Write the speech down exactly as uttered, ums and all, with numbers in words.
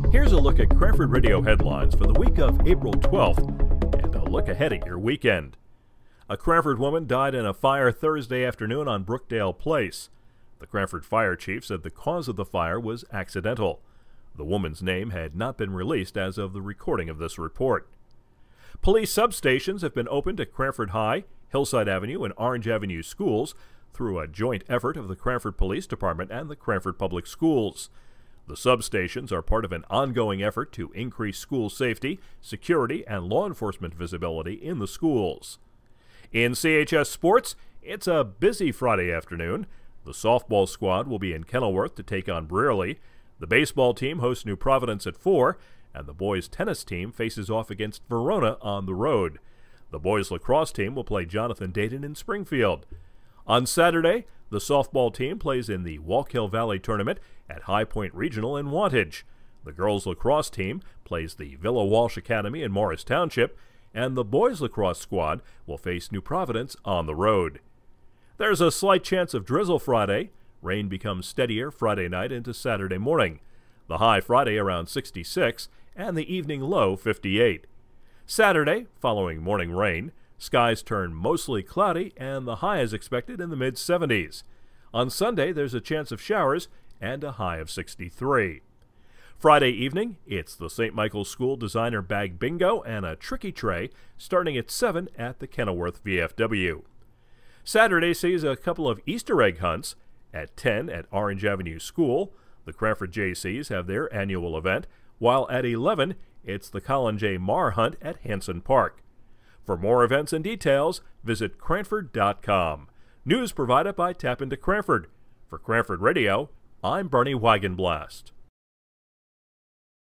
Here's a look at Cranford Radio headlines for the week of April twelfth, and a look ahead at your weekend. A Cranford woman died in a fire Thursday afternoon on Brookdale Place. The Cranford fire chief said the cause of the fire was accidental. The woman's name had not been released as of the recording of this report. Police substations have been opened at Cranford High, Hillside Avenue, and Orange Avenue schools through a joint effort of the Cranford Police Department and the Cranford Public Schools. The substations are part of an ongoing effort to increase school safety, security, and law enforcement visibility in the schools. In C H S sports, it's a busy Friday afternoon. The softball squad will be in Kenilworth to take on Brearley. The baseball team hosts New Providence at four, and the boys' tennis team faces off against Verona on the road. The boys' lacrosse team will play Jonathan Dayton in Springfield. On Saturday, the softball team plays in the Wallkill Valley Tournament at High Point Regional in Wantage. The girls' lacrosse team plays the Villa Walsh Academy in Morris Township, and the boys' lacrosse squad will face New Providence on the road. There's a slight chance of drizzle Friday. Rain becomes steadier Friday night into Saturday morning. The high Friday around sixty-six and the evening low fifty-eight. Saturday, following morning rain, skies turn mostly cloudy and the high is expected in the mid seventies. On Sunday, there's a chance of showers and a high of sixty-three. Friday evening, it's the Saint Michael's School Designer Bag Bingo and a Tricky Tray starting at seven at the Kenilworth V F W. Saturday sees a couple of Easter egg hunts at ten at Orange Avenue School. The Cranford J Cs have their annual event, while at eleven, it's the Colin J. Marr Hunt at Hanson Park. For more events and details, visit Cranford dot com. News provided by Tap into Cranford. For Cranford Radio, I'm Bernie Wagenblast.